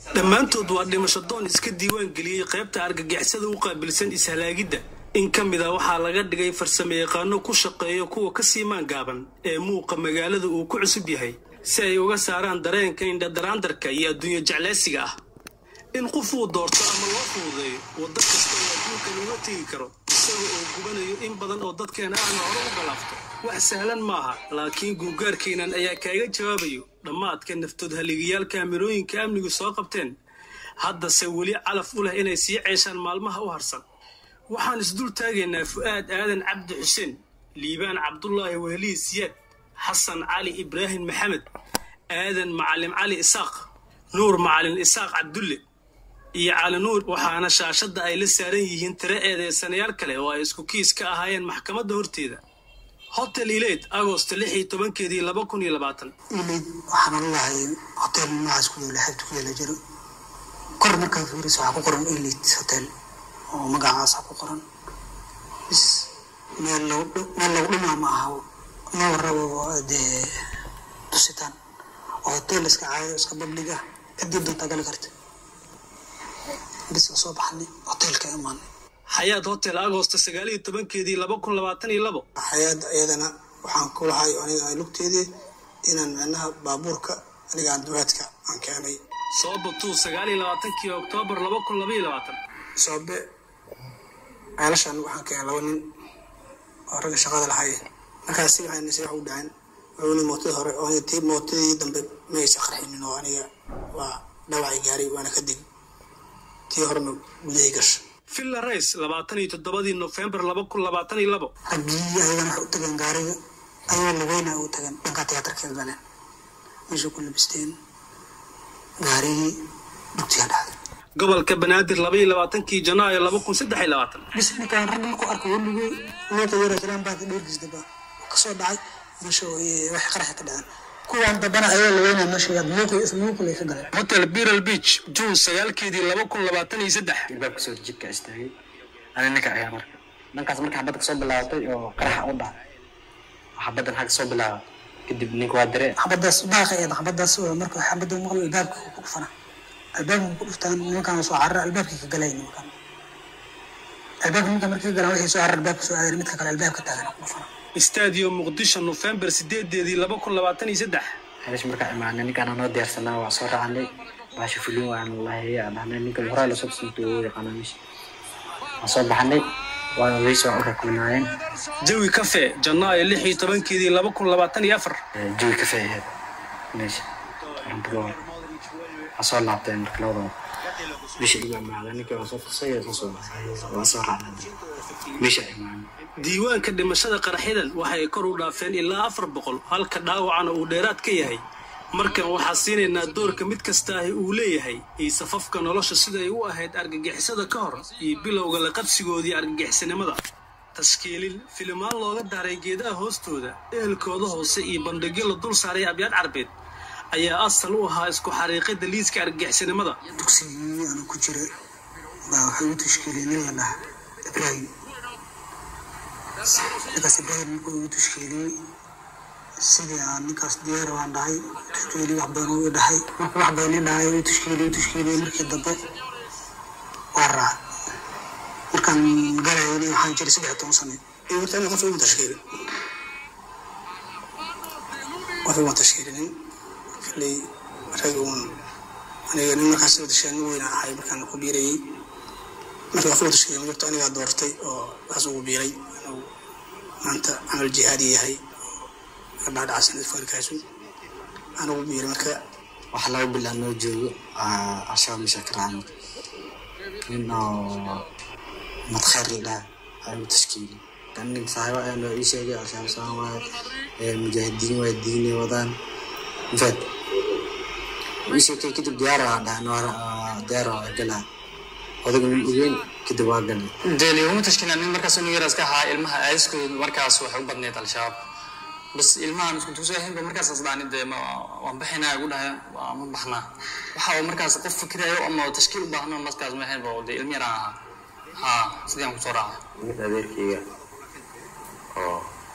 dhammaantood waa dhimasho doon iska diiwaan geliyay qaybta argagixisada u qaabilsan ishalaagidda in kamida waxaa laga dhigay farsamayaqaano ku shaqeeyo kuwa ka siimaan gaaban ee muuqa magaalada uu ku cusub yahay si ay uga saaraan dareenka indhadaraandarka iyo adduunyo jeclaysiga ah in qof uu doorto ama loo fududeeyo waddo kasta oo adduunkan uga tegi karo isaga oo gubanayo in badan oo dadkeena aan hore u galaafto wax sahlan maaha laakiin guugaarkeenan ayaa kaaga jawaabayo dhammaadka naftood haligayaal kaamirooyinka amnigu soo qabteen haddase weli calaf u leh inay sii ceeshaan maalmaha u harsan waxaan isdul taagaynaa fu'aad aadan cabdi xuseen liibaan cabdullaahi wehliye siyaad xasan cali ibraahim maxamed aadan macalin cali isaaq nuur macalin isaaq cabdulle iyo cali nuur waxaana shaashadda ay la saaran yihiin tiro eedeysanayaal kale oo ay isku kiis ka ahaayeen maxkamadda horteeda hotel Elite August 16 2020 Elite waxaan leeyahay hotel noocaas ku yaala xabtu ku yaala jiro kor marka fiiriso waxa ku qoran Elite hotel oo magacaas ku qoran is meel lagu dhima ma aha ma rabo de tusitaan hotel iska caadi iska babliga kadib dad gal karta bis soo baxnay hotelka imaan حياة هوتيل أغسطس 2022 حياة أيضا وحن كل هاي أنا لقيتي إن أنا بابورك اللي عند دواتك عن كاني صوب طول 29 أكتوبر 2022 صوب علشان وحن كان لون أرجع شغال الحي مكاسي عن نسيح ودعين وأنا موتها وأنا تيب موتي دم ما يسخر حين إنه أنا ودلعي جاري وأنا كدي تيهرم بديقش في الرئيس 27 نوفمبر 2022 حقيقة أنا حط جنجاري أيوة اللي بينا وتجن دكتور تياتر كيف بنا مش كل بستين جاري دكتور هذا قبل كبنادر 22 جناير 2023 بس إن كان رجل كو أركو اللي ما تقدر كلام بعد دوركس دبا كسر بعد مشوا واحد قرحة كده كوان دبنا أيوة اللي بينا مشي يدموك يسموك اللي يفقد هوتيل بيرل بيتش جون 2023 الباب كسر جيك استهي أنا نكع يا مرك نكع مرك حبتك صوب بلاطي وقرحة أوضع حبتك حق صوب بلا كدي بنيك وادري حبتك صباح أيضا حبتك صوب مرك حبتك مغل الباب كوفنا الباب كوفتان مكان سو عرّ الباب كجلاين مكان الباب ممكن مرك جلاوي سو عرّ الباب سو عرّ متك على الباب كتاعنا كوفنا استاديو مقدشة نوفمبر 8 هذا مركع معنا نكان أنا دير سنة وعصر عني باش فيلم عن الله هي أنا نكان هراء لصوب سنتو يقانا مش عصر بحني وأنا ليس أعرف مناين جوي كافيه جناي اللي حي طبعا كذي 2024 جوي كافيه هذا ماشي رمبلون عصر لعبتين مركلوضو مش إيمان معنا نكان عصر قصير وعصر عني مش إيمان diiwaanka dhimashada qaraxyadan waxay kor u dhaafeen ilaa 400 halka dhaawacana uu dheeraad ka yahay markan waxa siinayna doorka mid kasta uu leeyahay ee safafka nolosha sida ay u ahayd argagixisada ka hor iyo bilowga la qabsigoodii argagixisanimada tashkiilin filmaan looga daaray geedaha hoostooda ehelkooda hoose iyo bandhigyo la dul saaray abyaad carbeed ayaa asal u ahaa isku xariiqada liiska argagixisanimada dugsigii aan ku jiray baa waxa uu tashkiilin la Ibrahim لكن سبحان الله تشكيلي سيدي عن كاس ديار وعن داعي تشكيلي وحبانو داعي وحباني داعي تشكيلي مركي الضبط وارع مركان قرأي وحان جري 17 سنة إيه وتاني قفل تشكيلي قفل تشكيلي اللي رأيون أنا يعني مركز تشكيلي وين حي مركان كبيري مركز قفل تشكيلي مركز أنا دورتي أو أسوق بيري أنت عمل جهادي هاي بعد عشان الفرقاسو أنا وبير مكة وحلاو بالله إنه جو عشان مشاكل عنه إنه متخير له هاي تشكيلي كان صاحب أنا إيش أجي عشان سوا المجاهدين والدين وضان فد إيش كده ديارة ده نور ديارة جلا هذا من كده واجن دليل يوم تشكيلنا من مركز نيراس كها علمها عايزكم مركز وحب بدنيت الشباب بس علمها مش كنتوا ساهم بمركز أصدقائي ده ما وبحنا أقولها وما بحنا وحاول مركز قف كده يو أما تشكيل بحنا مركز ما هي بودي علمي راها ها سديهم بسرعة مثل كذا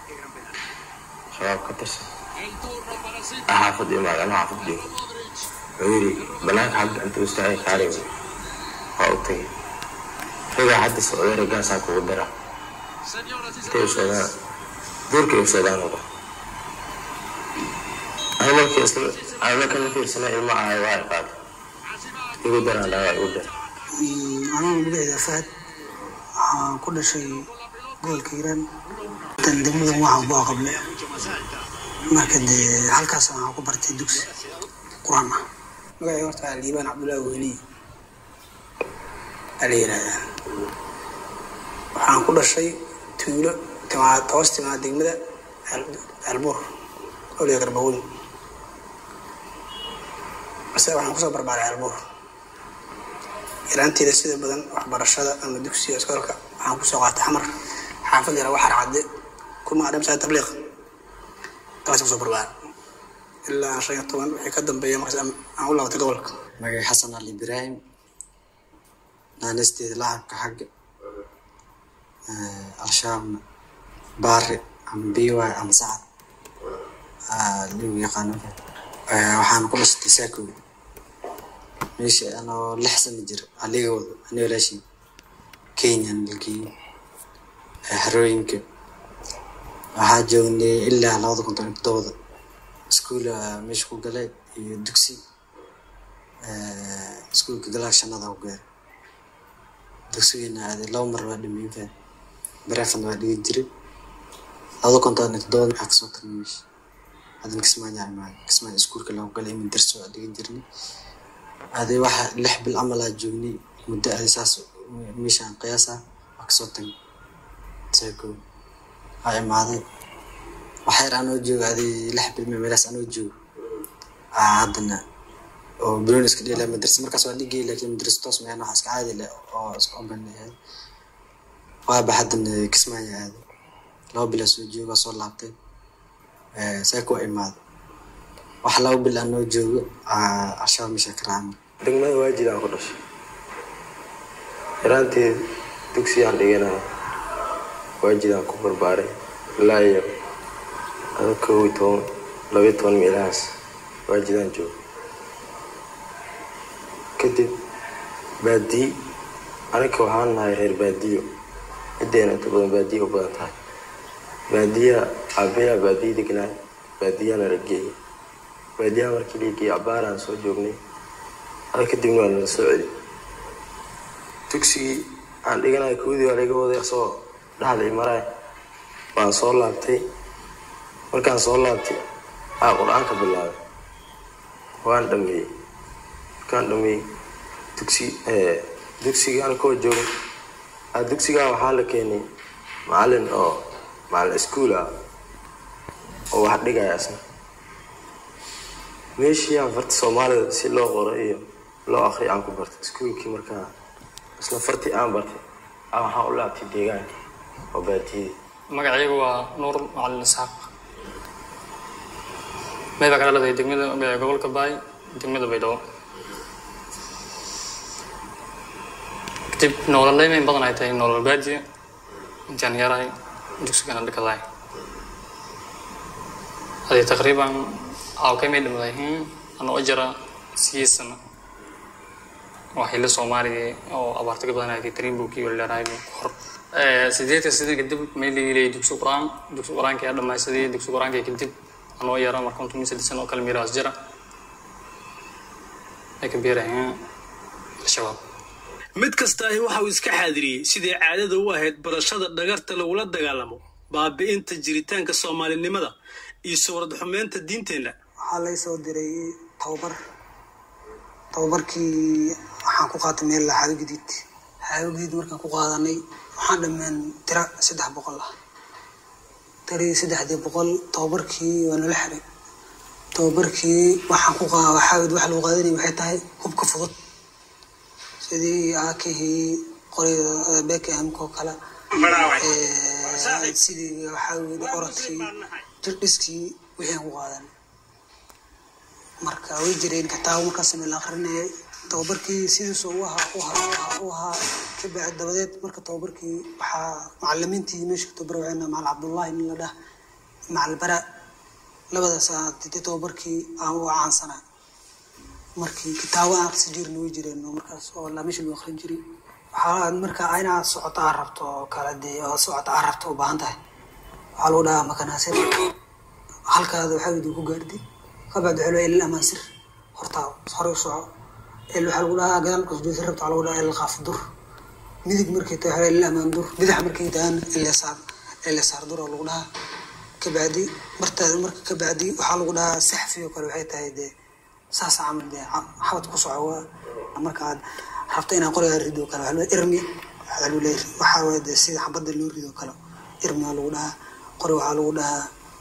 شباب كتر أحافظ يوم أنا أحافظ يوم ويري بناك حق أنت مستعد كاريو أوكي هذا حد السعودية رجع ساكو ودرا تيو السودان دورك السودان هذا أنا ما كي أصلا أنا كان في سنة الماء واقع يقول درا لا يقول درا أنا مبعد فات كل شيء قول كيران تندمج معه بقى قبل ما كد halkaas aan ku bartay dugsi quraan ah magacay horta Liibaan Cabdullaahi Weli aleera waxaan ku dhashay tuulo toostimaa degmada Albuur oo la garbawood waxaan ku soo barbaaray Albuur ilaanteeda sida badan waxbarashada ama dugsiga iskoolka waxaan ku soo qaatay xamar xaafad yar wax raacday kuma adam saa tabliiq taas soo barbaaray ilaa 15 wixii ka dambeeyay markaas aan u laabtay gobolka magay Xasan Ali Ibrahim naanastay laabka xaq al-shaam baari am biwa am saad loo yaqaan waxaan ku dhashtay saako meesha ana 6 sano jir aligooda ana walaashii Kenyan dalkii harooyinka waxaa joognay ilaa 2017 iskuul meesha ku galay iyo dugsi iskuulka galaashanada u gaaray dugsigeena aad loo mar waa dhameeyay barafan waa dhigi jiray 2017 waxaa soo tarmish hadan kismaan iskuulka loo galay min darso waa dhigi jirnay aday waxa 6 bil amal ah joognay muddo asaas meeshaan qiyaasa wax soo tan saako ay maaday waxay raano joogaaday 6 bil meelaas aan joogo aadna oo biloniska dhigay madrasa markaas waa dhigay laakiin madrasa toos ma aha iska caadi leh oo isku banneeyay waa baxdan kismaayaa loo bila soo joogo soo laabtay saako ay maaday wax loo bila aan joogo ashaab misha karaan degmada waajid aan ku dhashay yaraantii dugsi aan dhigana waajid aan ku barbaaray ilaa iyo 12 meelahaas waajid aan joogo kadib baadi aniga waxaan nahay reer baadiyo cideena inta badan baadiyo u badan tahay baadiya abeya baadiyo degnaa baadiyana ragay baadiya markii ligii abaaraan soo joognay kadibna waan la soo celiyay dugsi aan dhiganay koodii waa laga waday soo dhaxlay maray waan soo laabtay markaan soo laabtay quraanka bilaabay waan dhameeyay kan dhameeyay dugsiga aan ku joogo dugsiga waxaa la keenay macallin oo macallin iskuul ah oo wax dhigaya asna meeshii aan farta Soomaalida si loo qoro iyo loo akhriyo aan ku bartay iskuulkii markaa isla farti aan bartay waxaan u laabtay deegaanka oo baadiyay magacaygu waa Nuur Macallin Isaaq meeba kala leedahay degmada gobolka Baay degmada Baydhabo kadib nololeyn in badan ay tahay nolol baadiya intaan yaray dugsigan dhigay هذه تقريبا أو كم يدم ذهين أنا أجرى سياسنا وحيل الصومالي أو أبارتك بدنا في ترين بوكي ولا راي بخور سيديت السيدة كدب ميلي لي دكتور قران كي هذا ما يسدي دكتور قران كي كدب أنا أجرى مركون تومي سيد سنة أكل ميراث جرى لكن بيرهين الشباب mid kasta waxa uu iska xaadiriyay sidii caadada u ahayd barashada dhagarta lagula dagaalamo baabi'inta jiritaanka Soomaalinimada iyo suurad xumeynta diinteena waxaa la soo diray tababarkii waxaan ku qaatay meel xaawigid markaan ku qaadanay waxaan dhammaan tira 300 ah tiri 300 tababarkii waa la xiray tababarkii waxaan ku xaawid wax loo qaadanay waxay tahay hubka fudud sidii aakihii qorida BKM ko kala sidii xaawid qoradkii jirdiskii wixii ku qaadan marka way jireen kitaab markaas meel akhrinay tababarkii sidii soo waxa ka bacd dabadeed marka tababarkii waxa macallimiintii meesha tababarayna maal Cabdullaahi in la dhaah maal bara labada saacad tababarkii aan u caansanaa markii kitaabo aan akhrisan jirnay way jireen markaas oo la meesha lagu akhrin jiray waxaa markaa inaad socotaa rabto kala dee oo socotaa rabto u baahan tahay waxaa lagu dhahaa makanaasir halkaada waxaa idin ku gaartay kabacdi waxaa loo ilaa amaan sir hortaa hore u soco waxaa lagu dhahaa gadaal markaas joogta rabto waxaa lagu dhahaa ilaa qaaf dur midig markay tahay waxaa ilaa amaan dur bidax markay tahay ilaa saar dur oo lagu dhahaa kabacdi martaada marka kabacdi waxaa lagu dhahaa saxfi oo kale waxay tahay dee saas camal dee xabad ku soco markaad rabto inaad qoriga rido kale waxaa loo irmi waxaa lagu leeyahay waxaa waaye dee sida xabadda loo rido kale irmi waa lagu dhahaa qori waxaa lagu dhahaa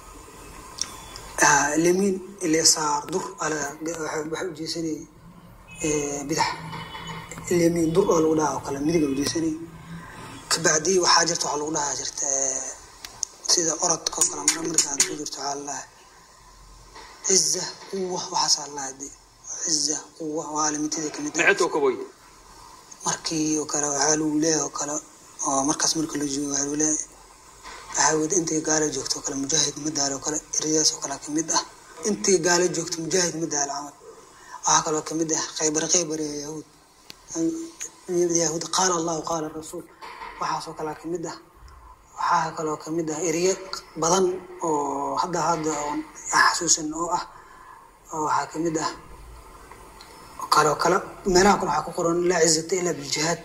اليمين اللي صار ضر على بحب جيسني بدح اليمين ضر على ولا وكلام مدق جيسني كبعدي وحاجرت على ولا هاجرت سيدا أرد كلام مرة هاجرت على عزة قوة وحصل الله دي عزة قوة وعالم تدي كم نعتو كبوي مركي وكلا وعالو لا وكلا مركز ملك اللجوء وعالو لا عاود أنت قال جوكت وكلا مجاهد مدة وكلا رياس وكلا كمدة أنت قال جوكت مجاهد مدة العمل وهكذا كمدة خيبر يا يهود قال الله وقال الرسول وحاس وكلا كمدة وهكذا كمدة رياق بدن وهذا حسوس إنه وهكمدة وكلا ما ناكل حقوقنا لا عزة إلا بالجهاد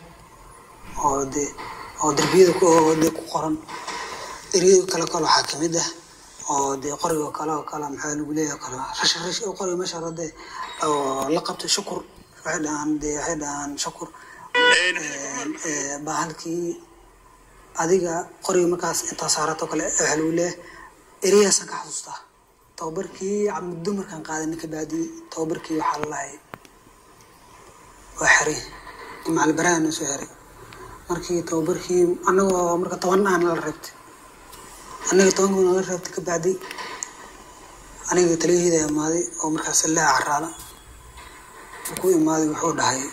أو دربيدك أو ديك قرن إريد كلا كلا حاكمده أو دي قري وكلا محل ولاية كلا رش أو قري مش هذا أو لقبت شكر عن شكر بحالكي أديك قري مكاس أنت صارت وكلا أهل ولاية إريا سك حسوسته توبركي عم الدمر كان قاعد إنك بعدي توبركي وحال الله وحري مع البران وسهري مركي توبركي أنا مركي طوّنا أنا الربط أنا طوّنا أنا الربط كبعدي أنا قلت لي هذا ماضي أو مركي سلا عرالة وكوي ماضي وحول هاي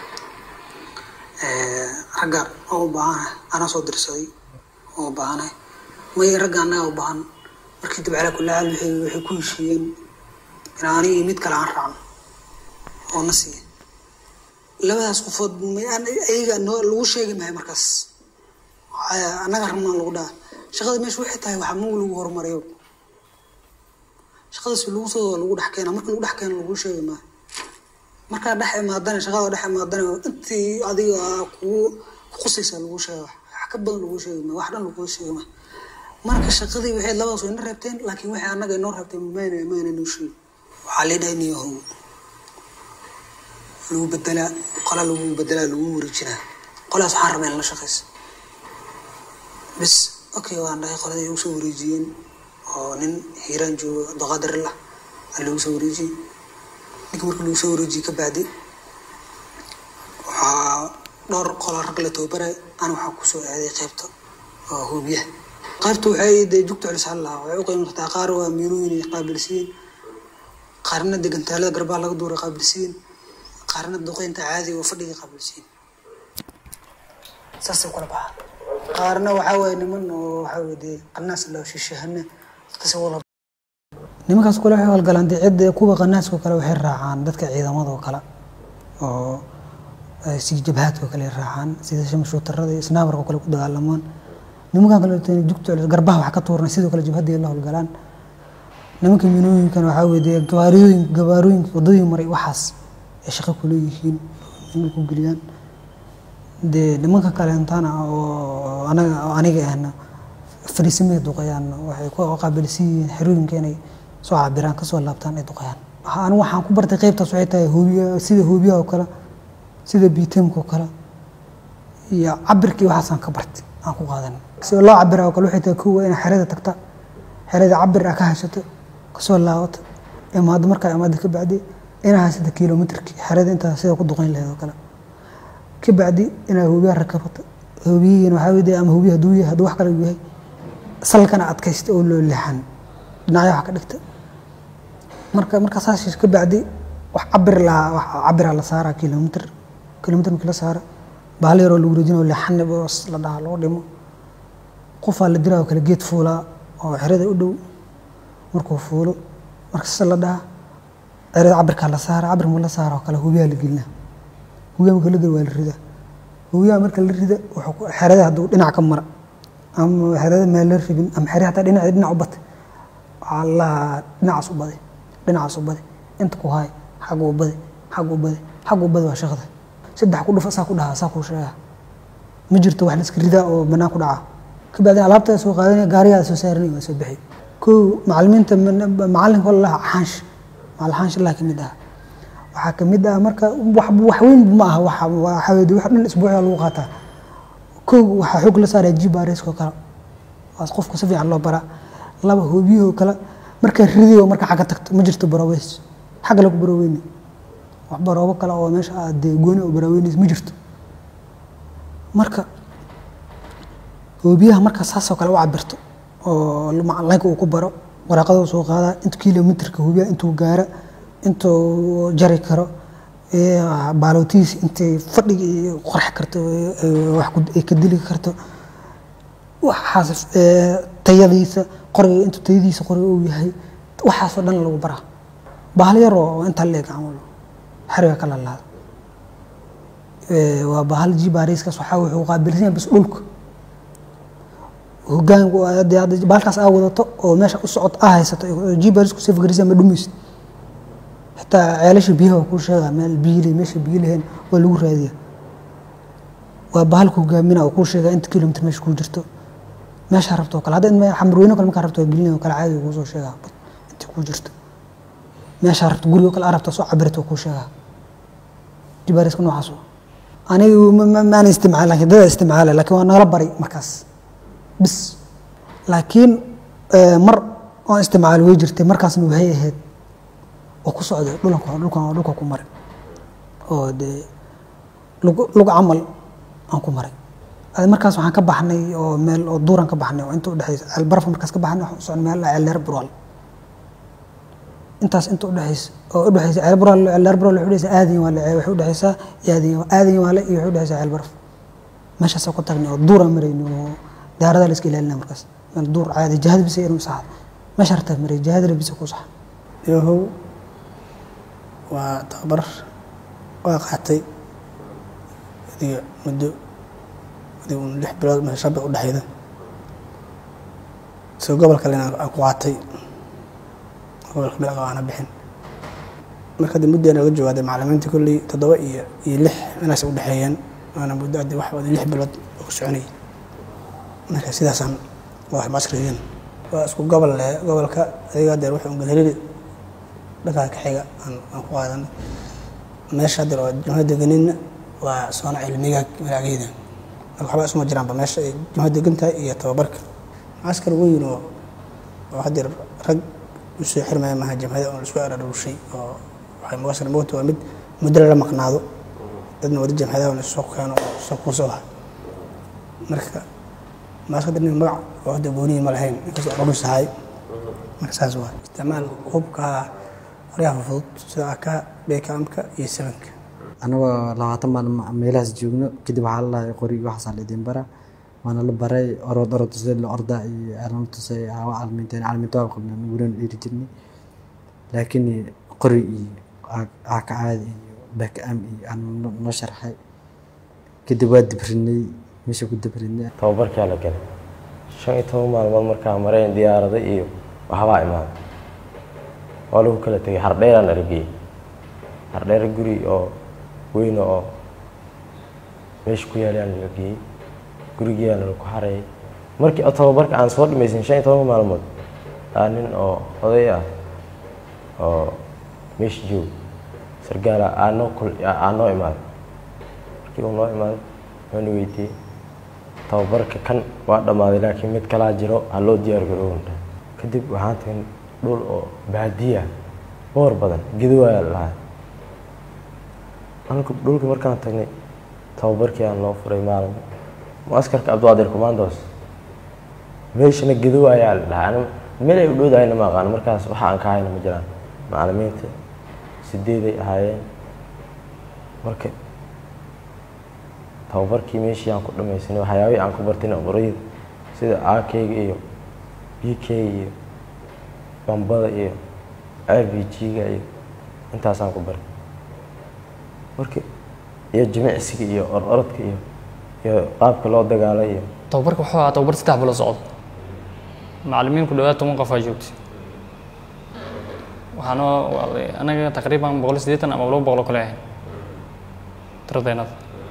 رجع أو بعانة أنا صدر صدي أو بعانة ما يرجع أنا أو بعان مركي تبع على كل عالم وحكون شيء يعني يميت كلا عرالة أو نسي labadaas qofood ayaga lagu sheegay maxay markaas anaga rabnaa lagu dhaha shaqada meesha waxay tahay waxa muu lagu horumariyo shaqadaas lagu soo lagu dhaxkeena marka lagu dhaxkeena lagu sheegay ma marka dhax imaadana shaqada dhax imaadana intii adiga ku qosaysa lagu sheegay wax ka badan lagu sheegay ma wax dhan lagu sheegay ma marka shaqadii waxay labadaas way reebteen laakiin waxay anaga inoo reebteen ma noo sheegay waxa leedahay لو بدلا قال لو بدلا لو ورجنا قال أصحاب من الله شخص بس أوكي وأنا قال لي يوسف ورجين أو نن هيران جو بقدر الله اللي يوسف ورجي نكمل كل يوسف ورجي كبعدي نور قال رجل توبرة أنا وحكوسو هذه قيبته هو بيه قيبته عيد جبت على سالة ويقيم تقار ومينون قابل سين قارنا دقنت على قرب الله دور قابل سين قارنا الدقين تعادي وفرق قبل سين ساسو كل بعض قارنا وحاول من وحاول دي الناس اللي وش الشهنة تسوى نما كاس كل حاول قال عندي عد كوبا الناس وكلا وحير راعان دتك عيدا ماضي وكلا أو سي جبهات وكلا راعان سي شمس وتردي سنابر وكلا كده علمان نما كان كلا تاني جبت على قربها وحكتور نسيت وكلا جبهات دي الله القلان نما كمينوين كانوا حاول دي جباروين وضيهم مري وحس شقة كليين إنكم قليان ده لما كلامتنا أنا جاهنا فريسمي دقيان وحيكون قابل سي حرون كاني سو عبران كسول لابتان دقيان أنا وحنا كبر تقيب تصعيته هوبيا سيده هوبيا وكلا سيده بيتم وكلا يا عبر كي وحسن كبرت أكو قادن سو الله عبر وكلا حتى كوا إن حريدة تقطع حريدة عبر أكهشته كسول لاوت إما هذا مركز إما ذاك بعدي أنا هسه كيلومتر حرد أنت سيدا كل دقين له وكلا كبعدي أنا هو بيها ركبت هو بيه أنا حاول ده أما هو بيه دويه هدو حكى له بيه صل كان عتكيست أقول له اللحن نعيا حكى لك مركز أساسي كبعدي وعبر على سارة كيلومتر من كل سارة بالي رول ورجينا واللحن بس لده على ودمه قفا اللي درا وكلا جيت فولا أو حرد أدو مركو فولو مركز لده عرض عبر كلا صار عبر ولا صار وكلا هو بيها اللي قلنا هو يوم قال له الرده هو يوم مركل الرده وحرده هدو دنا كم مرة أم حرده ما لرفين أم حرده حتى دنا عبط الله دنا عصبة أنت كوهاي حقو بدي وشغله سدح كله فسا كلها ساكو شيء مجرت واحد اسك الرداء ومنا كدعا كبعدين علابته سوق قادني غاريا سو سيرني وسبخي كو معلمينta macallinka wallahi xansh maal xansh Allah kamid ah waxa kamid ah marka wax weyn ma aha waxa weeydi wax dhan isbuuc lagu qaataa ko waxa xog la saaray jibaris ko kala waas qofku si fiican loo bara laba hoobiyo kala marka ridiyo marka xaga tagto ma jirto baraweys xaga lagu baraweyni wax baroobo kala oo meesha aad gooni oo baraweynis ma jirto marka hoobiyaha marka saasoo kale u cabirto oo macallinka uu ku baro waraqada soo qaada inta kiiloomitirka hoobiyaha intuu gaara intuu jari karo baalootiis intay fadhiga qorx karto wax ay ka dili karto waxaas tayadiisa qoriga intuu tayadiisa qoriga uu yahay waxaas oo dhan lagu baraa bahal yar oo inta leeg camal xariga kala laad waa bahal jibaariska waxa uu qaabilsan bas dhulka hoggaanku aad baalkaas aa wadato oo meesha u socod haysato jibarisku si fikirisa ma dhumis hatta ceelasha biyaha ku sheega meel biile meesha biilehen waa lagu raadiyaa waa bahalku hoggaamina oo ku sheega inta kiiloomitir meesha ku jirto meesha rabto kala hadda in xamrooyino kala marka rabto bilin kala caadi ugu soo sheega inta ku jirto meesha rabto guriga kala arabta soo cabirto ku sheega jibarisku noocaas aniga ma isticmaal laakiin dad isticmaal laakiin waa nala bari markaas بس لكن مر أنا استعمال ويجرتي مركز نوهي هاد وكسر ده لوكا كمرة أو ده لوك عمل أنكو مرة هذا مركز وحنا كبحني أو مال أو دوران كبحني وأنتوا دحيس البرف مركز كبحني وصل مال على الربرال أنتوا دحيس أو دحيس على الربرال يحدث آذي ولا يحدث آذي ولا يحدث على البرف ماشي ساقط تغني أو دوران مرينو دارada la iska ilaalina markaas meel duur caadi jahad bis inuu saxad ma sharta maray jahad la bis ku sax yahow waa tabar waa qaatay muddo lix bilood ma shaqo u dhaxayda soo gobolka leena aan ku qaatay gobolka meel aan bixin marka muddo aan uga joogaday macallimiinta kulli 7 iyo 6 inaas u dhaxayeen ana muddo wax 6 bilood oo soconay marka sidaasan wax maaskriyeen waa isku gobolka ayaga deer wuxuu galilay dhaga ka xiga aan ku qaadan meesha deer oo jumhad deganin waa soona cilmiga malaageeda waxba isma jiraan ba meesha jumhad deganta iyo tababarka askar weyn oo hadir rag u soo xirmay ma jumhada oo isku ararushay oo waxay muwaasir mooto mid muddo la maqnaado dadna wada jumhada oo soo kaano soo ku soo marka ما صدق إنه مع واحد بوني ملهين كسر رمز هاي مركز واحد استعمال خوبك رياض فضط ساعك بيكامك يسمك أنا لو طبعا ميلاس جوجنا كده بحال قري وحصل لدين برا وأنا لبراي أرد تسير الأرض على تسير على ميتين قبل نقولن يرجعني لكن قري عادي باك أمي أنا نشر حي كده واد برني مش كنت برني tababarka la galay 15 maalmood markaa mareen diyaarada iyo waxba imaan oo lagu kala tagay hardheeraan argay hardheer guri oo weyn oo meesh ku yaalaan argay gurigeena lagu xaray markii tababarka aan soo dhimaysan 15 maalmood aanin oo oday ah oo meesh joog sargaala aano imaan markii uu noo imaan waan weydiiyay tababarka kan waa dhamaaday laakiin mid kala jiro hal loo diyaar garoonta kadib waxaan tagnay dhul oo baadiya boor badan gidwaa lahaa anku dhulka markaan tagnay tababarkii aan loo furay maalin muaskarka Abdulqaadir Commandos meeshana gidwaa ayaa lahaa meel ay u dhowdaayna ma aqaan markaas waxa aan ka hayna ma jiraan macallimiinta 8 ahaayeen marka tababarkii meeshii aan ku dhamaysanay waxyaabo aan ku bartay aqoonayda sida AK iyo BK iyo bambada iyo RPG ga iyo intaasaan ku baray markii iyo jimicsiga iyo orodka iyo qaabka loo dagaalay iyo tababarka wuxuu ahaa tababar 3 bilood socdo macallimiin ku dhawaad 10 qof ay joogtay waxaana anaga taqriiban 180 ama 200 kale ahayn tiradeena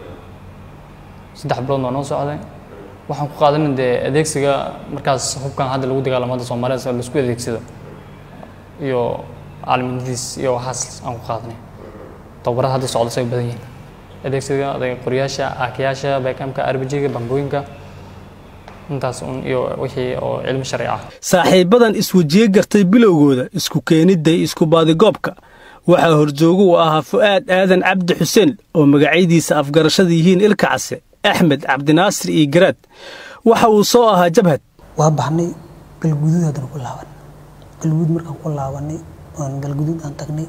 3 bilood noo socday waxaan ku qaadanay adeegsiga markaas hubkan hadda lagu dagaalamada Soomaaliya la isku adeegsado iyo caalamidiis iyo waxaas aan ku qaadanay tababarada hadda socdo say badan yihiin adeegsiga qoriyaasha aakiyaasha beekamka arbijiga bambooyinka intaas iyo wixii oo cilmi sharci ah saaxiibadan iswajiye gartay bilowgooda isku keenida isku baadigoobka waxa horjoogu u ahaa Fuaad Aadan Cabdi Xuseen oo magaciisa afgarashada yihiin Ilka Case Axmed Cabdinaasir iyo Garaad waxa uu soo ahaa jabhad waa baxnay galguduud hadan ku laaban galguduud markaan ku laabanay oo galguduud aan tagnay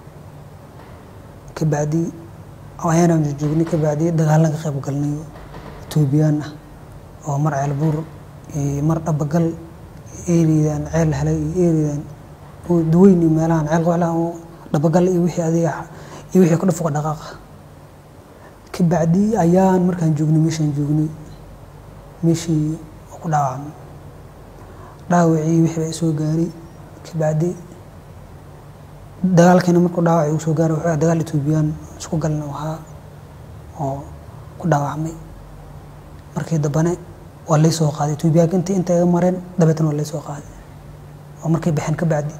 ka baadi ayaan joognay ka baadi dagaalan ka qayb galnay Etoobiyaan ah oo mar Ceelbuur iyo mar Dhabagal eeridan ceel helay eeridan oo duweyni meelahan ceel qolaan oo Dhabagal iyo wixii adiga iyo wixii ku dhafo dhaqaaq ka baadi ayaan markaan joognay meeshii ku dhaawacay wixii soo gaaray ka baadi dagaalkana markuu dhaawacay uu soo gaaray waxa dagaal Etoobiyaan isku galna waxa oo ku dhaawacmay markii dambana waa la soo qaaday Etoobiyaan inta ay mareen dabeetana waa la soo qaaday oo markay baxeen ka baadi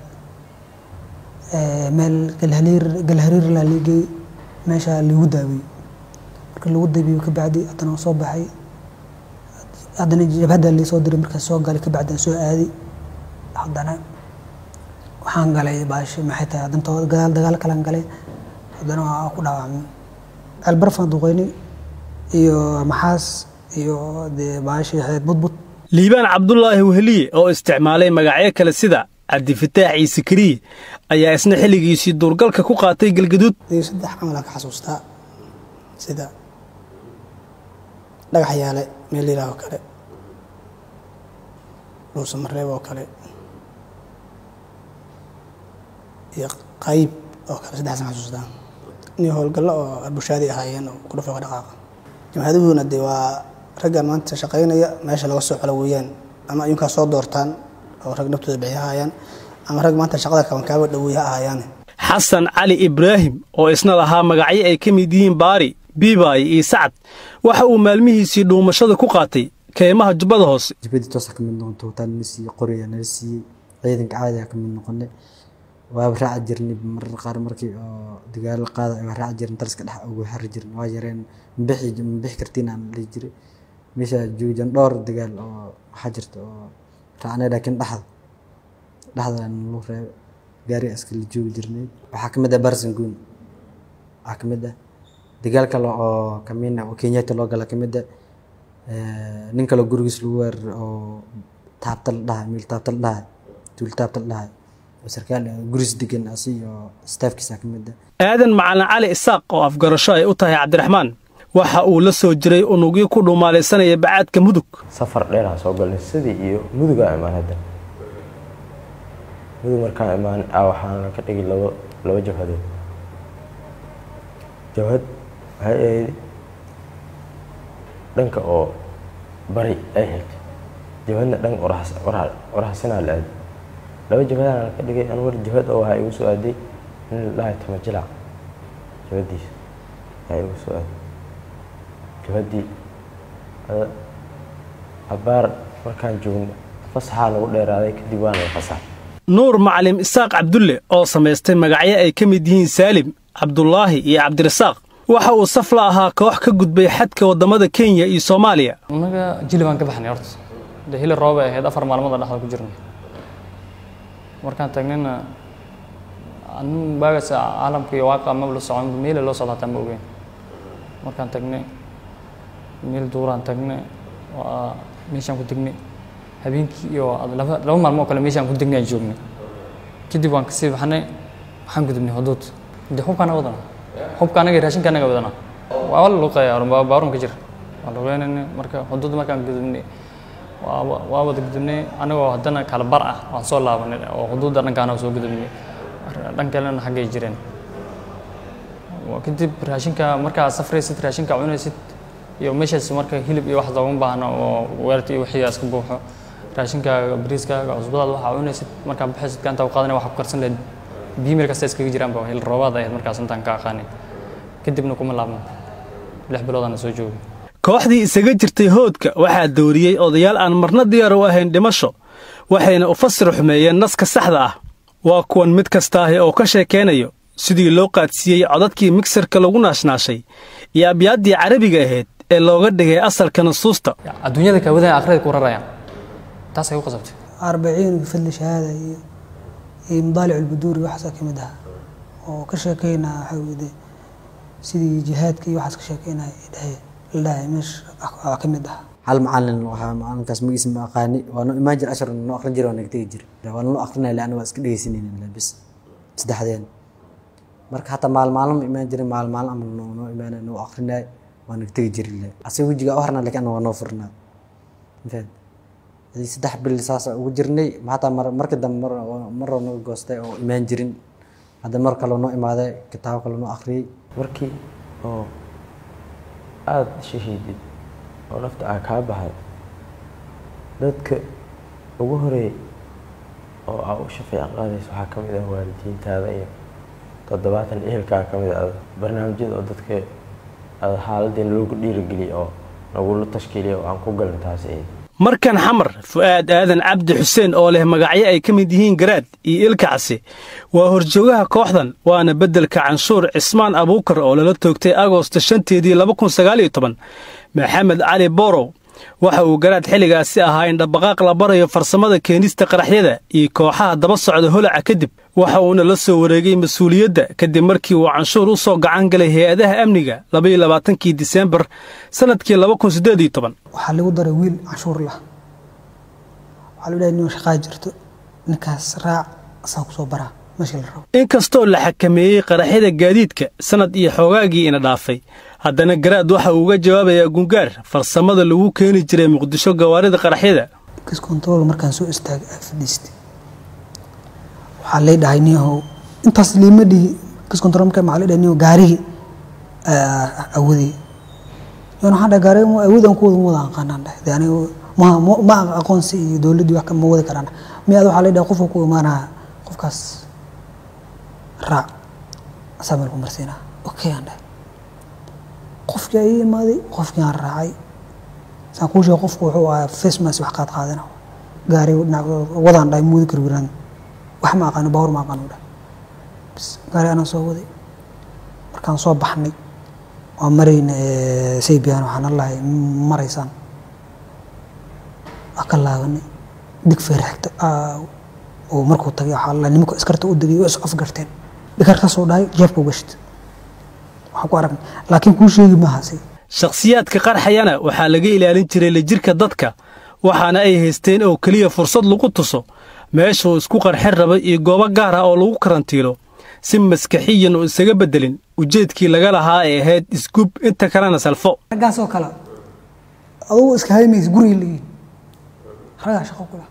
meel galhariir la ligay meesha lagu daaway markii lagu daabiyo ka baadi hadana soo baxay hadana jabhada la soo diray marka soo galay ka baadi soo aaday hadana waxaan galay baashi maxay tahay hadana dagaal kale aan galay hadana waa ku dhaawacmay albarfan duqeyni iyo maxaas iyo baashi hay'ad budbud liibaan Cabdullaahi Weheliye oo isticmaalay magacyo kale sida Cabdi Fataax Ciise Kariye ayaa isna xiligiisii duurgalka ku qaatay galgaduud saddex camal ka xasuustaa sida dhagax yaale meel ilaaho kale loo samareeb oo kale iyo qayb oo kale saddex san xasuustaa ni howlgallo oo bulshadii ahaayeen oo ku dhafay dhaqaaqa jamacaduhuna waa raggan maanta shaqeynaya meesha laga soo xalo weeyaan ama ayunka soo doortaan oo rag naftooda bixiyayaan ama rag maanta shaqada kaaba dhaweeya ahaayaan Xasan Cali Ibraahim oo isna lahaa magacyo ay ka mid yihiin Baari Biibay iyo Sacad waxa uu maalmihiisii dhuumashada ku qaatay keymaha Jubbada Hoose jibadi toos ka mid noqon tootaan nisi qoriya nisi ciidanka caadiga ka mid noqonay waa raac jirnay mar qaar markii oo dagaal qaada ay raac jirnay tarska dhex ugu xir jirnay waa yareen bixi kartiin aan la jiray meesha joojan dhowr dagaal oo waxa jirta oo raacnay laakiin dhaxdan loo reeb gaari askari joog jirnay waxa kamid ah Barsangoon waxa kamid ah dagaal kale oo kamina oo Kenya loo gala kamid ah nin kale gurigiis lagu weer oo taabtal dhahay tuul taabtal dhahay sarkaal guriis degan asiyo staafkiisa kamid ah Aadan Macalin Cali Isaaq oo afgarasho ay u tahay Cabdiraxmaan waxa uu la soo jiray unugyo ku dhumaalaysanaya bacaadka mudug safar dheer ah soo galnay sidii iyo muduga imaan hadda mudug markaan imaan waxaan ka dhigay laba jabhadood jabhad waxay ahayd dhanka oo bari ay ahayd jabhadna dhanka oraxsanaa la aaday laba jabhadaan ka dhigay aan war jabhad oo waxa igu soo aaday in la dhahay Tamajilac jabhadiisa ayaa igu soo aaday jabhadii abaar markaan joogno fasaxa lagu dheeraaday kadib waan la fasax Nuur Macalin Isaaq Cabdulle oo sameystay magacyo ay ka mid yihiin Saalim Cabdullaahi iyo Cabdirasaaq waxa uu saf la ahaa koox ka gudbay xadka wadamada Kenya iyo Soomaaliya anaga jilibaan ka baxnay horta hili roob ay ahayd 4 maalmood dhaxal ku jirnay markaan tagnayna anu baagasa caalamka iyo waaqa ma la socon meel loo socdaa ma ogeyn markaan tagnay meel duuraan tagnay waa meeshaan ku tagnay habeenkii iyo laba maalmood kale meeshaan ku tagnay joognay kadib waan ka sii baxnay waxaan gudubnay xuduud hubkaanaga raashinkaanaga wadana waa la luqayaa baarum ka jira waa luqaynay marka xuduud markaan gudubnay waa wada gudubnay anagoo haddana kala bar ah waan soo laabanay oo xuduudda dhankaana soo gudubnay dhankalena xaggay jireen kadib raashinka markaa safraysid raashinka cunaysid iyo meeshaas marka hilib iyo wax looga baahno oo weerarta iyo wixii iska buuxo raashinkaaga bariiskaaga cusbadaada waxa cunaysid markaa baxaysid gacanta u qaadanay waxa ku karsan leed biimirka saas kaga jiraan baa hil roobaad ahayd markaas intaan ka aqaanay kadibna kuma laabno 6 bilood aan soo joogay kooxdii isaga jirtay hoodka waxaa dooriyey odayaal aan marna diyaar u ahayn dhimasho waxayna u fasir xumeeyeen naska saxda ah waa kuwan mid kasta oo ka sheekeynayo sidii loo qaadsiiyey codadkii mixerka lagu naashnaashay iyo abyaaddii carabiga ahayd ee looga dhigay asalka nusuusta adduunyada ka wadaan aqrada ku rarayaan taas ay u qasabtay 40 bifadli shahaada iyo مضالع البدور وحسا كمدها وكشاكينا حودي سيدي جهاد كي وحس كشاكينا لا مش كمدها هل معلن وها معلن كاس مقيس ما قاني وانا imagine 10 انه اخرن جيرو انك تيجي وانا لو اخرنا لانه واسك دغيسنين بس سدحدين marka hata maalmaalmo imaan jiray maalmaal ama noo imaan inuu akhrinay waan tagi jiray asii wajiga waxna laakiin waa noo furnaa inta saddex bil saas ugu jirnay hata marka dambe mar noo goostay oo imaan jirin hada mar kale noo imaaday kitaab kale noo akhriyay markii oo aad shahiidid oo nafta ka baxay dadka ugu horeeyay oo aa u shafeec qaadayso waxa kamid ah waalidiintaada iyo 70 ehelka kamid ah barnaamijyada oo dadka xaaladeen loogu dhiirigeliyo oo lagu tashkiiliyo aan ku galan taas markan xamar fuaad aadan cabdi xuseen oo leh magacyo ay kamid yihiin garaad iyo ilkacsi waa horjoogaha kooxdan waana bedelka canshuur cismaan abuukar oo lala toogtay agoosto 5 2019 maxamed cali borow waxa uu garaad xiligaasi ahaa in dhaqaaq la barayo farsamada keenista qaraxyada iyo kooxaha daba socda holaca kadib waxa uu la soo wareegay mas'uuliyadda kadib markii uu canshuur u soo gacan galay hay'adaha amniga 22 Diseembar sanadkii 2018 waxa lagu daray wiil canshuur la waxa la leeyahay inuu shaqo jirto ninkaas raac asaa ku soo bara meesha la rabo inkastoo la xakameeyay qaraxyada gaadiidka sanad iyo xoogaagii ina dhaafay haddana garaad waxa uu uga jawaabayaa gungaar farsamada lagu keeni jiray Muqdisho gawaarida qaraxyada kis control markaan soo istaagay afdhiiste waxa la dhahay niyo intaas liimadi kis control markaan ma la dhahay niyo gaariga awoodi yoona hada gaariga ma awoodan ku wada qanaan yani ma aqoonsi dawladdu wax kama wada karaan miyaad waxa la dhahay qofku ku imaanaa qofkaas raac asabal ku marsiina okay anda qofka ay imaaday qofka aan raacay saan ku sheego qofku wuxuu ahaa face mask wax qaad qaadana gaari wadaan dhay muudi karwiraan wax ma aqaan bawr ma aqaan bas gaari ana soo waday markaan soo baxnay oo marayna saybiyan waxaan allahay maraysan akalaagani dig feerxigta oo markuu tagay waxa la nimko iskarta u dagay oo is afgarteen dhikarka soo dhahay jeebka gashtay waxa ku arag laakiin ku sheegi ma haasay shakhsiyaadka qarxayana waxa laga ilaalin jiray la jirka dadka waxaana ay haysteen oo kaliya fursad lagu tuso meesha uu isku qarxin rabay iyo goobo gaar ah oo lagu karantiilo si maskaxiyan oo isaga bedelin ujeedkii laga lahaa ee ahayd isgub inta kalena salfo ragaas oo kala adoo iska haymays guriga leeyahay ragaa shaqo kula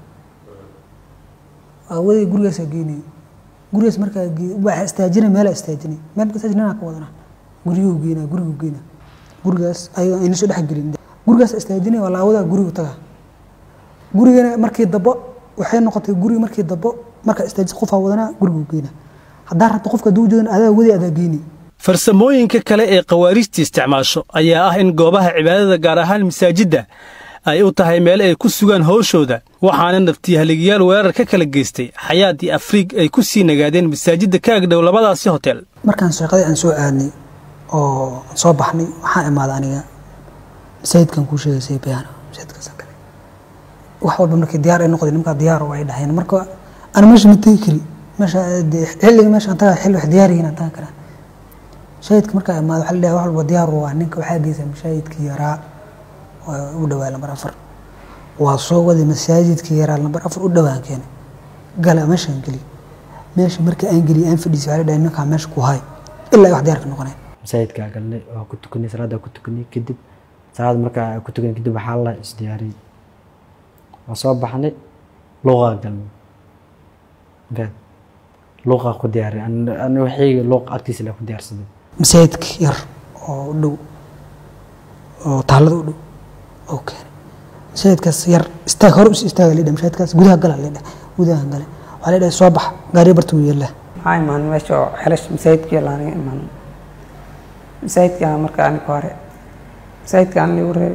away gurigaas geeyay gurigaas markaa waxa istaajinay meel istaajinay meel ka istaajinay ka wadana gurigu geena gurigaas ayo in soo dhax galin gurigaas istaajinay wala wada gurigu taga gurigana markii dabo waxay noqotay guriga markii dabo marka istaajin qof wadana gurigu geena hadaa rabto qofka duudan adaa wadi adaa geeni farsamooyinka kale ee qawaariista isticmaasho ayaa ah in goobaha cibaadada gaar ahaan masaajidda ay u tahay meel ay ku sugan hawshooda waxaana naftii haligiyaal weerar ka kala geystay xayaad iyo afriig ay ku sii nagaadeen masaajidda ka agdhow labadaasi hotel markaan shaqada aan soo aadnay oo soo baxnay waxaan imaaday aniga masaajidkan ku sheegay bayaan masaajidkaas kale wax walba markii diyaar ay noqday nimka diyaar oo ay dhahayn marka ana meesha ma tagi kari meesha xilliga meesha taga xilli wax diyaariina taga kara shayidka marka imaaday waxa la dhahay wax walba diyaar waa ninka waxa geysay masaajidkii yaraa u dhawaa lambar 4 waa soo waday masaajidkii yaraa lambar 4 u dhawaan keenay gala meeshan gali meesha markii aan gali aan fadhiisay waxa la dhahay ninka meesha ku hay ilaa wax diyaar ka noqonay masaajidka galnay oo ku tukanay salaada ku tukanay kadib salaad marka ku tukanay kadib waxa la isdiyaariyay waa soo baxnay luqa galnay bad luqa ku diyaariyay aan wixii luqa artiis la ku diyaarsaday masaajidka yar oo u dhow oo taalada u dhow oo keenay masaajidkaas yar istaag hore us istaaga leedha masaajidkaas gudaha gala leedha gudaha gala waxaa leedha soo bax gaari barta uu yeelaa maxaa imaan meesha oo xelash masaajidka laana imaan masaajidka marka aan ku hore masaajidka aan lagu reebay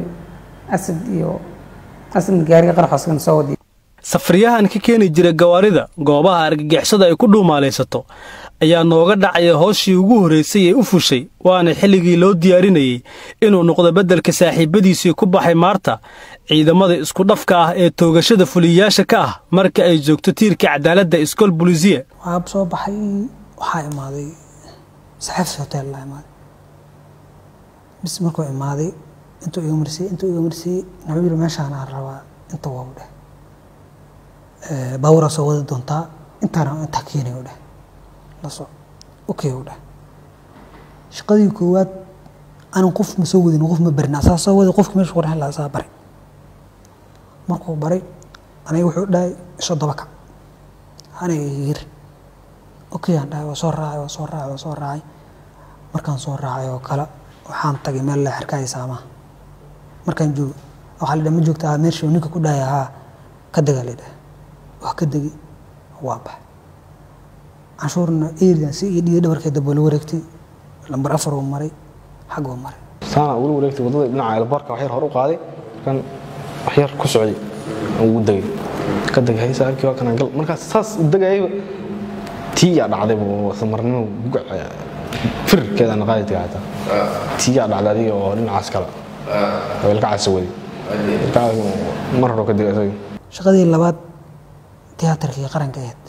asad gaariga qarxaskan soo wadi safriyahan ka keeni jira gawaarida goobaha argagixisada ay ku dhuumaalaysato ayaa nooga dhacaya hooshii ugu horeysay ee u fushay waana xilligii loo diyaarinayay inuu noqdo beddelka saaxiibadiisii ku baxay maarta ciidamada isku dhafka ah ee toogashada fuliyayaasha ka ah marka ay joogto tiirka cadaaladda iskool bulisiya waxaa soo baxay waxaa imaaday saxaafis hotel la imaaday bis markuu imaaday intuu iga marsiyey wuxuu yiri meeshaan aan rabaa inta waa u dheh baawura soo wada doontaa intaana inta keenay u dheh laso okay u dheh shaqadii koowaad aan qof ma soo wadin qof ma barin asaas soo wada qofka meesha qoran la asaa baray markuu baray aniga wuxuu dhahay soo dabaka aniga yir okay aan dhahay waa soo raacay markaan soo raacay oo kala waxaan tagay meel la xirkay saama markaan joogo waxa la dhama joogtaa meesha ninka ku dhahay ha ka dagaalada wax ka dagi waa bax cashuurna eerigan si idii dhabarkeeda boo la wareegtay lambar 4 oo maray xaq oo maray saana ugu wareegtay wadada dhinaca Elbarka wax yar hor u qaaday kan wax yar ku socday ugu dagay ka dagay haysa arkay kana gal markaas saas u dagay tiya dhacday oo samarnimo firkeeda aan qaadi taagta tiya dhacday oo dhinacaas kala oo ilka casaway ka mar hore ka dagay shaqadii labaad tiyaatarkii qaranka ahayd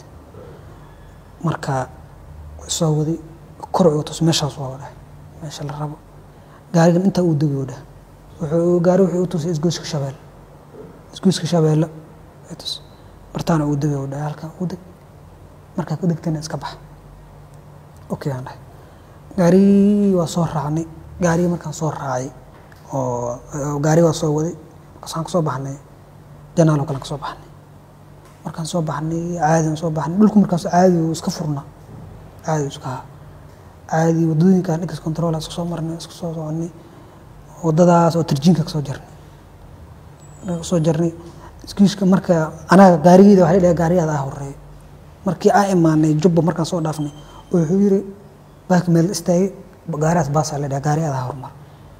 marka soo wadi kor u tus meeshaas waa wada meesha la rabo gaarigan inta uu dagay wada wuxuu u tusay isgoyska Shabeelle tus bartaan uu dagay wada halka uu dag marka ku dagtana iska bax okay aan gaari waa soo raacnay gaari markaan soo raacay oo gaari waa soo waday kasaan soo baxnay janaal kala soo baxnay markaan soo baxnay caadi soo baxnay dhulku markaas caadi iska furna caadi wadooyinkan ex control iska soo marnay iska soo soconay wadadaas oo tarjiinka ka soo jarnay iskiiska marka anaga gaarigeeda waxa la dhahay gaariyaada horeey markii aan imaanay jubba markaan soo dhaafnay wuxuu yiri baak meel istaagay gaariyaas baas la dhahay gaariyaada hormar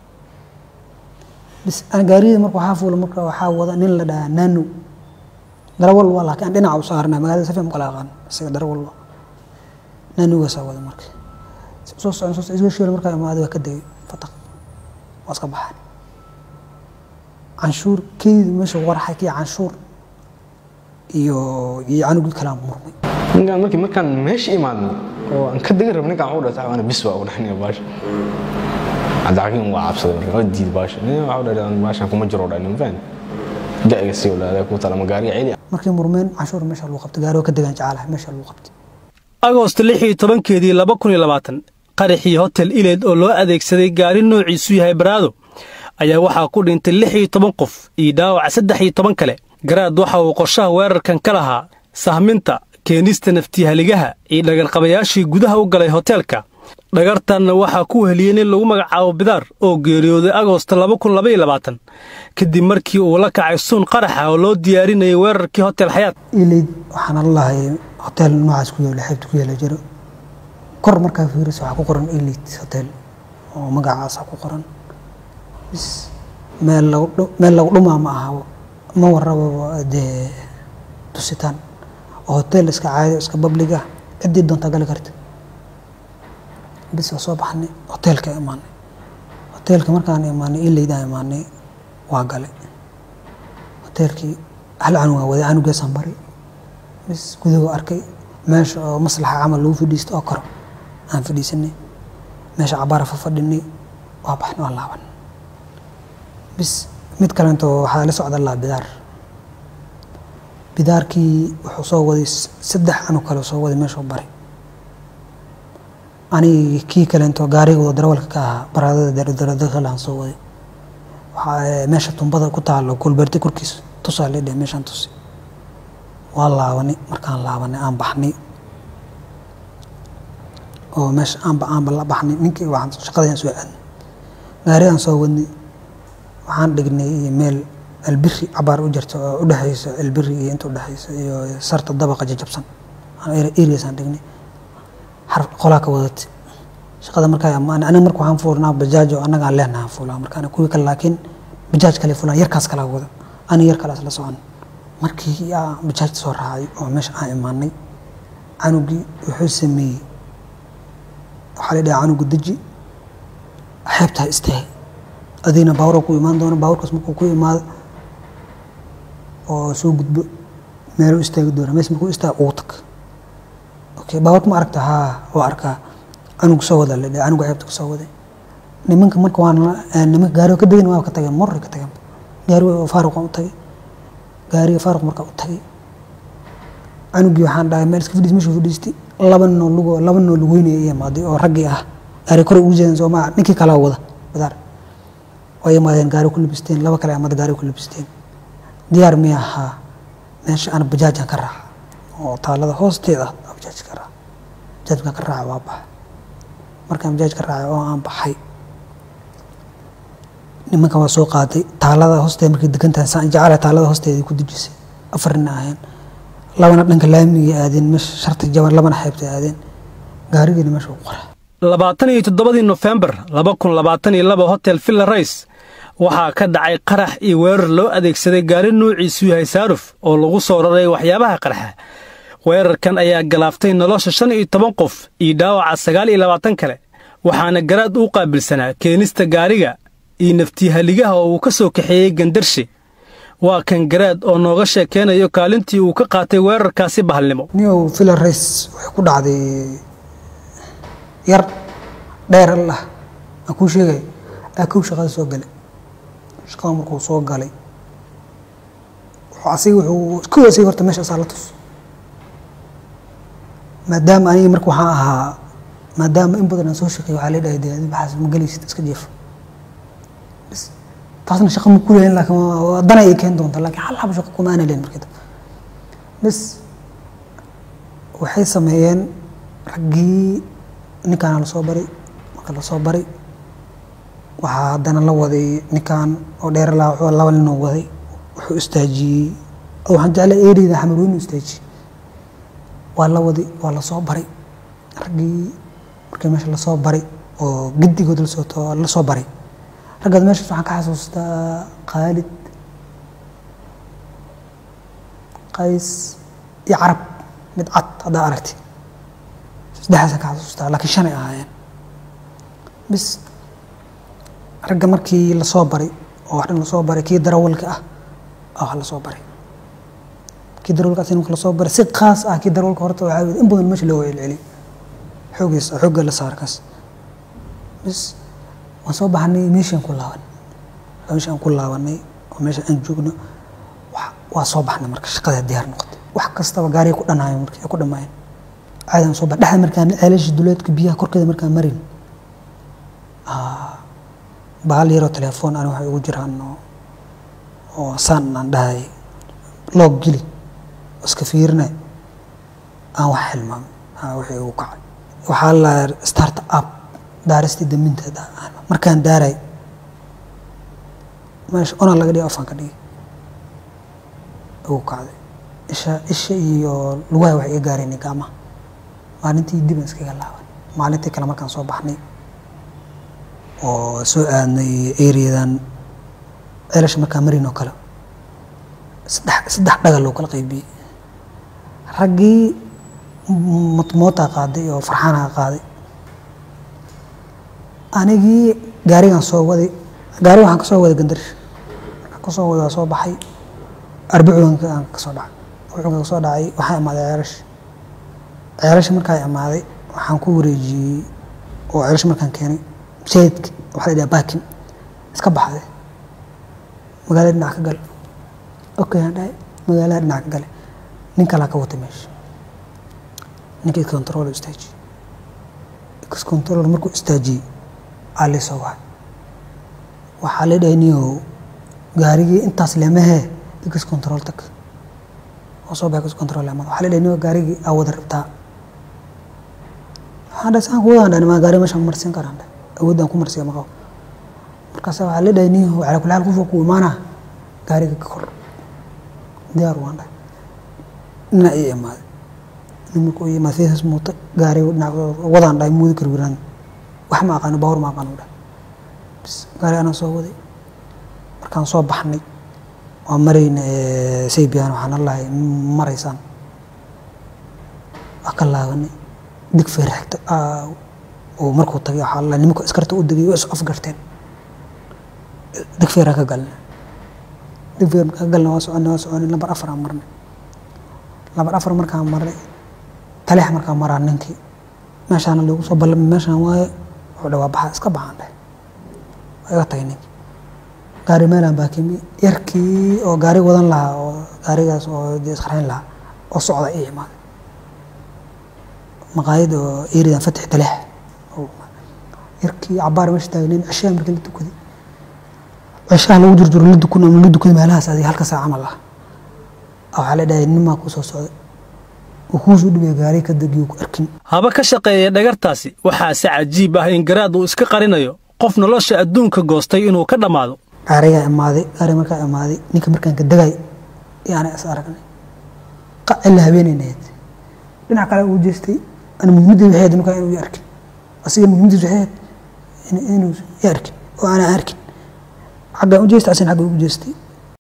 bis aan gaariyeeda markuu xaafulo marka waxa wada nin la dhahay nano darawal wala kan dhinaca u saarnaa magaalada safam kala aqaan isaga darawal nano wasa wada marka soo isoo sheelay marka imaado ka day fataq waska baxan canshuur keyd meesha waraxa kii canshuur iyo anugu kala murmay markaan meesha imaadno oo aan ka dagay rabnay aan u dhataa ana bis waa u dhaxnay baash adaakin waa cabsaday markaa diid baash waxa u dhataa baashan kuma jiro dhayn faan jaaga si walaada ku tala magaari cili markii murmeen canshuur meesha lagu qabtay gaari ka dagan jacalaha meesha lagu qabtay Agost 16-keedii 2020 qaraxii hotel Ileed oo loo adeegsaday gaari noociisu yahay Baraado ayaa waxaa ku dhintay 16 qof iyo dhaawac 13 kale garaad waxa uu qorshaha weerarkan ka lahaa sahminta keenista naftihaligaha iyo dhagarqabayaashii gudaha u galay hotelka dhagartanna waxaa ku heliyay in lagu magacaabo Bidaar oo geeriyooday Agost 2022 kadib markii uu la kacay suun qaraxa oo loo diyaarinayay weerarkii hotel Xayaat Ileed waxaan allahay hotel noocaas ku yaala xeebta ku yaala jiro kor markaa fiiriso waxa ku qoran Ileed hotel oo magacaas ku qoran bis meel lagu dhumaa ma aha ma warrabo de tusitaan hotel iska caadi iska public ah cidii doonta gali karta bis soo baxnay hotelka markaan imaanay Ileed imaanay waa galay hotelkii hal anu wada anu geesan bari bis gudaha arkay meesha oo maslaxa amal lagu fadhiisto oo kor aan fadhiisanay meesha cabaar fadhinay waa baxnay waa laaban bis mid kale inta waxa la socda la bidaarkii wuxuu soo waday 3 anu kale soo waday meesha bari ani kii kale inta gaariga darawalka ka baraadada darada kala soo waday waxa meesha tumbada ku taalo kulbarti kurkiis tusaale de meeshan tusi waa laabanay markaan laabanay aan baxnay oo meesha aanba la baxnay ninkii waxaan shaqadii soo aadnay gaarigan soo wadnay waxaan dhignay meel albiri cabaar u jirto oo u dhaxayso albiri iyo inta u dhaxayso iyo sarta dabaqa jajabsan areasaan dhignay qolaa ka wadatay shaqada markaa aniga marka waxaan fuulnaa bajaaj oo annaga aan leenahay fuulaa marka aniga kuwii kale laakiin bajaaj kale fuulaan yarkaas kala wada aniga yar kale isla socon markii bajaaj soo raacay oo meesha aan imaanay canugii wuxuu sameeyey waxaa la dhahaa canugu deji xeebtaa istaag adiina baawra ku imaan doona baawrkaas markuu ku imaado oo soo gudbo meeluu istaagi doona mees markuu istaag ugu tag okay baawrka ma aragta haa waa arkaa canugu soo wada la dhahaa canugu xeebta ku soo waday nimanka marka nimanka gaariga ka degin waa ka tageen marray ka tageen gaariga faaruq u tagay gaariga faaruq marka u tagay canugii waxaan dhahay meel iska fadhiis meesha fadhiistay laba noo lugeynaya iyo imaaday oo raggii ah gaari kore ugu jeedan soo maa ninkii kala wada badaar way imaadeen gaari ku labisteen laba kale amada gaari ku labisteen diyaar mi ahaa meesha aan bajaajan ka raaca oo taalada hoosteeda bajaaj ka raaca bajaajka ka raaca waa baxa markaan bajaaj ka raacay oo aan baxay nimanka waa soo qaaday taalada hoosteeda markay degantahay saan jecela taalada hoosteeda ku dejisay afarna aheen labana dhanka laamiga aadeen meesha sharta jaban labana xeebta aadeen gaarigeena meesha u qoray 27 November 2022 Hotel Villa Race waxaa ka dhacay qarax iyo weerar loo adeegsaday gaari nuuciisu yahay Saaruf oo lagu soo raray waxyaabaha qarxa weerarkan ayaa galaaftay nolosha 15 qof iyo dhaawaca 29 kale waxaana garaad u qaabilsanaa keenista gaariga iyo naftihaligaha oo uu ka soo kaxeeyay Gandarshe waa kan garaad oo nooga sheekeynayo kaalintii uu ka qaatay weerarkaasi bahalnimo niyo Villa Race waxay ku dhacday yar dheer Allah aan ku sheegay aku shaqada soo galay shaqada markuu soo galay wuxuu ku wasay horta meesha saalatus maadaama aniga markuu waxaan ahaa maadaama in badan aan soo shaqeeyo waxaa la dhahay baxaas ma galaysid iska jeef bas taasna shaqo ma ku leeyahay laakiin wadana ay keen doonta laakiin hal hab shaqo kuma aanay leen markii bas waxay sameeyeen raggii ninkaan la soo baray marka la soo baray waxa hadana la waday ninkaan oo dheer la wuxuu laba nin oo waday wuxuu istaajiyay oo waxaan jeclay eerida xamaroon istaajiyay waa la waday waa la soo baray raggii markii meesha la soo baray oo gidigood la soo baray raggaad meesha waxaan ka xasuustaa Khalid Qays iyo Carab mid cad hada aragtay saddexdaas ka xasuustaa laakiin shan ay ahaayeen bis ragga markii la soo baray oo wax la soo baray kii darawalka ah la soo baray kii darawalka markii la soo baray si qaas ah kii darawalka horta waxa in badan meesha loo celceli xoogga la saarkaas bis waan soo baxnay meeshaan ku laabanay oo meesha aan joogno waa soo baxnay marka shaqada diyaar noqotay wax kastaba gaariga ku dhanaayo markii ku dhamaayeen aadan soo baxay markaan ceelasha duleedka biyaha korkeeda markaan marin bahal yaro telefoon aan waxa ugu jiraan oo saan aan dhahay log gili iska fiirnay aan wax xilmaam wixii ugu kacay waxa la start up daarasti daminteeda markaan daaray meesha ona laga dhigay afan ka dhigay ugu kacday isha iyo lugaha wax iga gaareen gama maalintii dib iskaga laaban maalintii kale markaan soo baxnay oo soo aadnay areadan ceelasha markaan marino kale saddex dhagal loo kala qaybiyay raggii moota qaaday oo farxaana qaaday anigii gaarigan soo waday gaari waxaan ka soo waday Gandarshe ka soo waday soo baxay arbacuunka aan ka soo dhacay wuxuu ka soo dhacay waxa imaaday ceelasha markaa imaaday waxaan ku wareejiyay oo ceelasha markaan keenay jeedka waxa la yiraahdaa baakin iska baxday magaalada dhinac ka gal okay aan dhahay magaalada dhinac ka gal ninka la ka watay meesha ninkii control stage control markuu stage ali soo waxa la dhaynio gaarigii intaas leemahe dix control tak oo soo baxay control leemaha waxa la dhaynio gaarigii awad rabtaa هذا سان هو أنا ما قاري مش مرسين كرانده أود أكون مرسين معه مركز على دينه وعلى كل حال كوفك ومانا قاري ككر ديار وانده نأي ما نمكو ما فيه اسمه قاري وضعنا لا يمود كربران وحما قانو باور ما قانو ده بس قاري أنا صوّدي مركان صوّب بحني ومرين سيبيان وحنا الله مريسان أكلها غني دك في رحت ومركو طبيعة حالله نمكو اسكرت ودقي وإس أفقرتين دك في رحت قالنا دك في رحت قالنا واسعوني لبر أفر مرنا لبر أفر مركان مرة تليح مركان مرة ننكي ماشان اللي وصل بلم ماشان واي ولو بحث كبعان له أيوة تيني قاري مالا باكيمي يركي أو قاري وضن لها أو قاري جالس أو جالس خرين لها أو صعدة إيه ما مقايد يريد أن فتح تلح أو يركي عبارة مش تاجنين أشياء مركي اللي تكذي أشياء لو جرجر اللي تكون من اللي تكذي مالها هذه هالكسر عملها أو على ده إنما كوسو صعد وكوسو دبي قاري كدقي وأركن haba ka shaqeeya dhagartaasi waxaa si cajiib ah in garaad uu iska qarinayo qof nolosha adduunka goostay inuu ka dhamaado قاريها إمادي قاري مركا إمادي نيك مركان كدقاي يعني أسأرقني قاعد بيني نهد لنا على وجستي أنا مهمتي بحياتي مركا إنه يركن أصير مهمتي بحياتي إنه يركن وأنا أركن حقا وجست عشان حقا وجستي